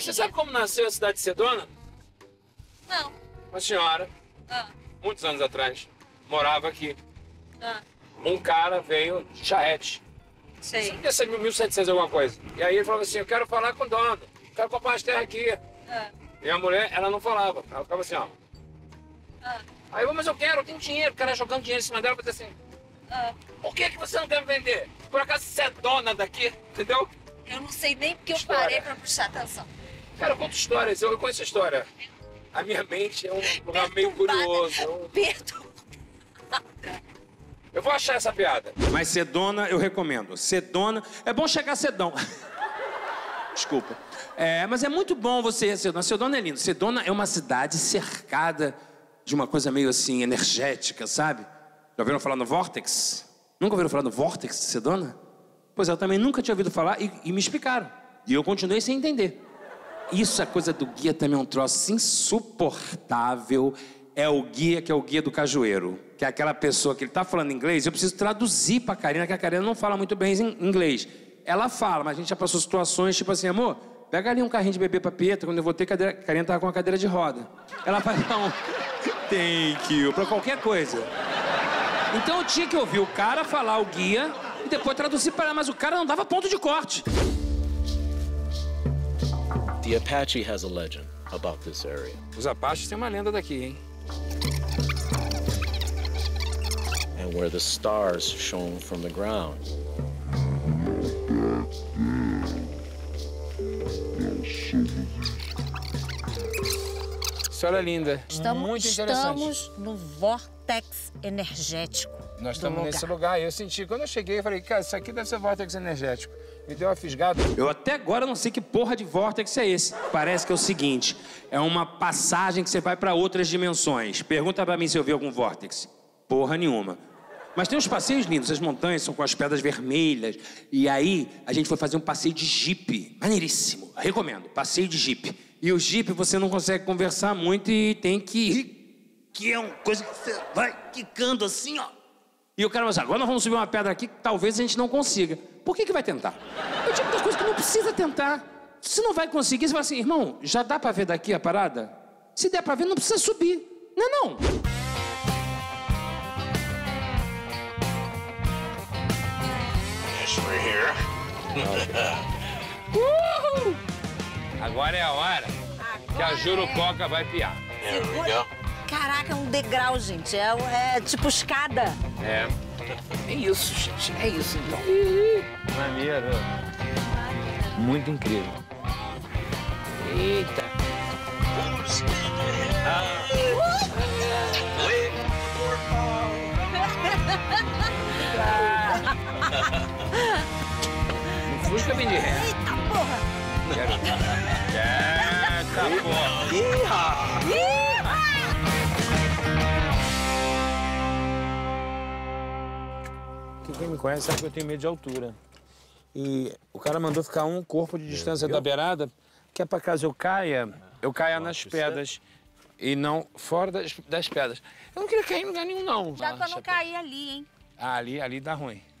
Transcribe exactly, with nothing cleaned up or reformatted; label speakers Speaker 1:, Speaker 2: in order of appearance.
Speaker 1: Você sabe como nasceu a cidade de Sedona?
Speaker 2: Não.
Speaker 1: Uma senhora,
Speaker 2: Ah.
Speaker 1: muitos anos atrás, morava aqui.
Speaker 2: Ah.
Speaker 1: Um cara veio de charrete.
Speaker 2: Sei.
Speaker 1: Devia ser mil e setecentos alguma coisa. E aí ele falou assim, eu quero falar com o dono, quero comprar umas terras aqui.
Speaker 2: Ah.
Speaker 1: E a mulher, ela não falava, ela ficava assim, ó.
Speaker 2: Ah.
Speaker 1: Aí eu, mas eu quero, eu tenho dinheiro. O cara jogando dinheiro em cima dela, eu falei assim,
Speaker 2: Ah.
Speaker 1: por que que você não quer me vender? Por acaso você é dona daqui, entendeu?
Speaker 2: Eu não sei nem porque eu
Speaker 1: História.
Speaker 2: parei pra prestar atenção.
Speaker 1: Cara, eu conto histórias, eu conheço a história. A minha mente é um lugar meio curioso. Eu...
Speaker 2: Perturbada.
Speaker 1: eu vou achar essa piada. Mas Sedona eu recomendo. Sedona, é bom chegar cedão. Desculpa. É, mas é muito bom você ir a Sedona. Sedona é lindo. Sedona é uma cidade cercada de uma coisa meio assim, energética, sabe? Já ouviram falar no Vortex? Nunca ouviram falar no Vortex de Sedona? Pois é, eu também nunca tinha ouvido falar e, e me explicaram. E eu continuei sem entender. Isso, a coisa do guia também é um troço insuportável. É o guia que é o guia do cajueiro. Que é aquela pessoa que ele tá falando inglês, eu preciso traduzir pra Karina, que a Karina não fala muito bem inglês. Ela fala, mas a gente já passou situações tipo assim, amor, pega ali um carrinho de bebê pra Pietra, quando eu voltei, a Karina tava com uma cadeira de roda. Ela vai dar um thank you pra qualquer coisa. Então eu tinha que ouvir o cara falar o guia e depois traduzir para ela, mas o cara não dava ponto de corte.
Speaker 3: The Apache has a legend about this area.
Speaker 1: Os Apaches têm uma lenda daqui, hein?
Speaker 3: And where the stars shone from the ground.
Speaker 1: História linda.
Speaker 2: Estamos,
Speaker 1: muito interessante.
Speaker 2: estamos no vórtex energético.
Speaker 1: Nós
Speaker 2: do
Speaker 1: estamos
Speaker 2: lugar.
Speaker 1: nesse lugar. Eu senti, quando eu cheguei, eu falei, cara, isso aqui deve ser vórtex energético. Me deu uma fisgada. Eu até agora não sei que porra de vórtex é esse. Parece que é o seguinte, é uma passagem que você vai para outras dimensões. Pergunta pra mim se eu vi algum vórtex. Porra nenhuma. Mas tem uns passeios lindos, as montanhas são com as pedras vermelhas. E aí, a gente foi fazer um passeio de jipe. Maneiríssimo. Recomendo, passeio de jipe. E o jipe você não consegue conversar muito e tem que ir. Que é uma coisa que você vai quicando assim, ó. E o cara vai dizer, agora nós vamos subir uma pedra aqui que talvez a gente não consiga. Por que que vai tentar? É o tipo da coisa que não precisa tentar. Se não vai conseguir, você vai assim, irmão, já dá pra ver daqui a parada? Se der pra ver, não precisa subir. Não é não?
Speaker 4: Yes, we're here.
Speaker 1: Uhul! Agora é a hora que a Jurucoca vai piar.
Speaker 4: There we go.
Speaker 2: Caraca, é um degrau, gente. É, é tipo escada.
Speaker 1: É. É isso, gente. É isso, então. Maneiro. Muito incrível. Eita. Ah. Não fusca bem de ré.
Speaker 2: Eita, porra!
Speaker 1: Eita, porra. Quem me conhece sabe que eu tenho medo de altura. E o cara mandou ficar um corpo de distância da beirada, que é pra caso eu caia, eu caia nas pedras. E não fora das, das pedras. Eu não queria cair em lugar nenhum, não.
Speaker 2: Já pra não cair ali, hein?
Speaker 1: Ah, ali, ali dá ruim.